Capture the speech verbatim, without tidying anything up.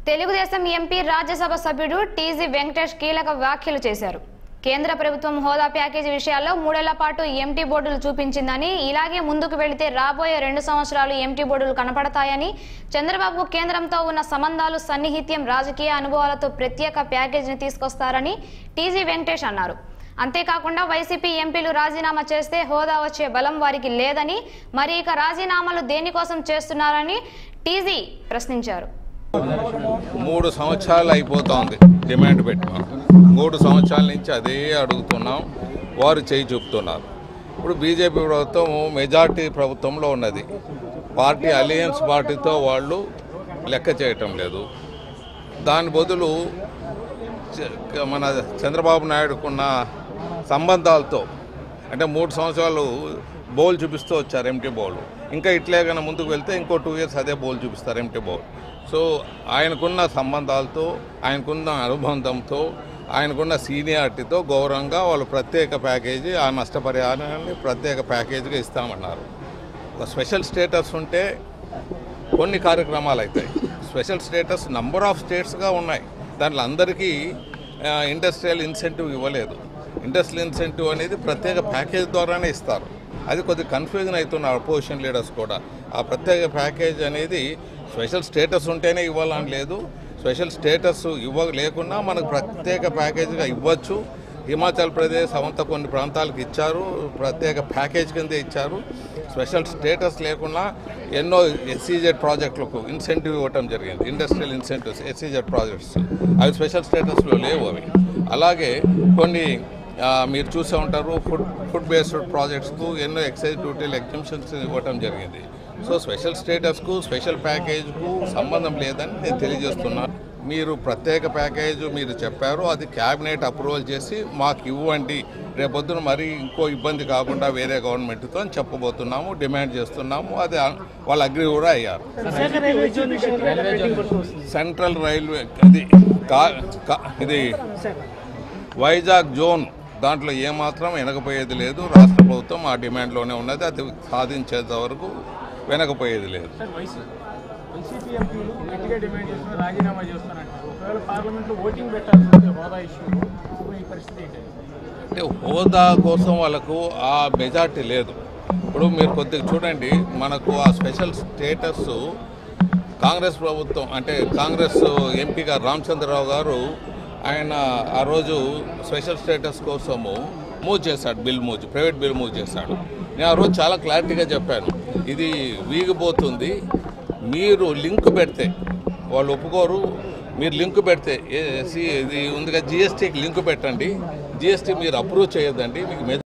Telugu Desam MP Rajya Sabha సభ్యుడు TG Venkatesh కీలక వ్యాఖ్యలు చేశారు. కేంద్ర ప్రభుత్వం హోదా ప్యాకేజీ విషయాల్లో మూడేళ్ల పాటు ఎంటీ బోర్డులు చూపించిందని, ఇలాగే ముందుకు వెళితే రాబోయే రెండు సంవత్సరాలు ఎంటీ బోర్డులు కనపడతాయని, చంద్రబాబు కేంద్రంతో ఉన్న సంబంధాలు సన్నిహిత్యం, రాజకీయ అనుభవాలతో ప్రత్యేక ప్యాకేజీని తీసుకొస్తారని టీజీ వెంకటేష్ అన్నారు. అంతేకాకుండా వైసీపీ ఎంపీలు రాజీనామా చేస్తే హోదా వచ్చే బలం వారికి లేదని, మరి ఇక రాజీనామాలు దేనికోసం చేస్తున్నారని టీజీ ప్రశ్నించారు. మూడు సంవత్సరాలు అయిపోతుంది డిమాండ్ పెట్టాం. మూడు సంవత్సరాల నుంచి అదే అడుగుతున్నాం, వారు చేయి చూపుతున్నారు. ఇప్పుడు బీజేపీ ప్రభుత్వం మెజార్టీ ప్రభుత్వంలో ఉన్నది, పార్టీ అలయన్స్ పార్టీతో వాళ్ళు లెక్క చేయటం లేదు. దాని బదులు మన చంద్రబాబు నాయుడుకున్న సంబంధాలతో అంటే మూడు సంవత్సరాలు బౌల్ చూపిస్తూ వచ్చారు, ఎంటీ బౌల్. ఇంకా ఇట్లే కన్నా ముందుకు వెళ్తే ఇంకో టూ ఇయర్స్ అదే బౌల్ చూపిస్తారు, ఎంటీ బౌల్. సో ఆయనకున్న సంబంధాలతో, ఆయనకున్న అనుబంధంతో, ఆయనకున్న సీనియారిటీతో గౌరవంగా వాళ్ళు ప్రత్యేక ప్యాకేజీ, ఆ నష్టపరిహారాన్ని ప్రత్యేక ప్యాకేజీగా ఇస్తామన్నారు. ఒక స్పెషల్ స్టేటస్ ఉంటే కొన్ని కార్యక్రమాలు అవుతాయి. స్పెషల్ స్టేటస్ నంబర్ ఆఫ్ స్టేట్స్గా ఉన్నాయి, దాంట్లో అందరికీ ఇండస్ట్రియల్ ఇన్సెంటివ్ ఇవ్వలేదు. ఇండస్ట్రియల్ ఇన్సెంటివ్ అనేది ప్రత్యేక ప్యాకేజ్ ద్వారానే ఇస్తారు. అది కొద్దిగా కన్ఫ్యూజన్ అవుతున్నారు అపోజిషన్ లీడర్స్ కూడా. ఆ ప్రత్యేక ప్యాకేజ్ అనేది స్పెషల్ స్టేటస్ ఉంటేనే ఇవ్వాలని లేదు, స్పెషల్ స్టేటస్ ఇవ్వ లేకున్నా మనకు ప్రత్యేక ప్యాకేజీగా ఇవ్వచ్చు. హిమాచల్ ప్రదేశ్ అవంతా కొన్ని ప్రాంతాలకు ఇచ్చారు, ప్రత్యేక ప్యాకేజ్ కింద ఇచ్చారు. స్పెషల్ స్టేటస్ లేకుండా ఎన్నో ఎస్సీజెడ్ ప్రాజెక్టులకు ఇన్సెంటివ్ ఇవ్వటం జరిగింది, ఇండస్ట్రియల్ ఇన్సెంటివ్స్ ఎస్సీజెడ్ ప్రాజెక్ట్స్. అవి స్పెషల్ స్టేటస్లో లేవు అవి. అలాగే కొన్ని మీరు చూసే ఉంటారు, ఫుడ్ ఫుడ్ బేస్డ్ ప్రాజెక్ట్స్కు ఎన్నో ఎక్సైజ్ డ్యూటీలు ఎగ్జంప్షన్స్ ఇవ్వటం జరిగింది. సో స్పెషల్ స్టేటస్కు స్పెషల్ ప్యాకేజ్కు సంబంధం లేదని నేను తెలియజేస్తున్నాను. మీరు ప్రత్యేక ప్యాకేజ్ మీరు చెప్పారు, అది క్యాబినెట్ అప్రూవల్ చేసి మాకు ఇవ్వండి, రేపొద్దున మరీ ఇంకో ఇబ్బంది కాకుండా వేరే గవర్నమెంట్తో అని చెప్పబోతున్నాము, డిమాండ్ చేస్తున్నాము. అది వాళ్ళు అగ్రి కూడా అయ్యారు. సెంట్రల్ రైల్వే అది ఇది వైజాగ్ జోన్, దాంట్లో ఏమాత్రం వెనకపోయేది లేదు. రాష్ట్ర ప్రభుత్వం ఆ డిమాండ్లోనే ఉన్నది, అది సాధించేంత వరకు వెనకపోయేది లేదు. అంటే హోదా కోసం వాళ్ళకు ఆ మెజార్టీ లేదు. ఇప్పుడు మీరు కొద్దిగా చూడండి, మనకు ఆ స్పెషల్ స్టేటస్ కాంగ్రెస్ ప్రభుత్వం అంటే కాంగ్రెస్ ఎంపీ గారు రామచంద్రరావు గారు ఆయన ఆ రోజు స్పెషల్ స్టేటస్ కోసము మూవ్ చేశాడు, bill move private bill move చేశాడు. నేను ఆ రోజు చాలా క్లారిటీగా చెప్పాను, ఇది వీగిపోతుంది, మీరు లింక్ పెడితే వాళ్ళు ఒప్పుకోరు. మీరు లింక్ పెడితే ఇది ఉందిగా జిఎస్టీకి లింక్ పెట్టండి, జిఎస్టీ మీరు అప్రూవ్ చేయొద్దండి, మీకు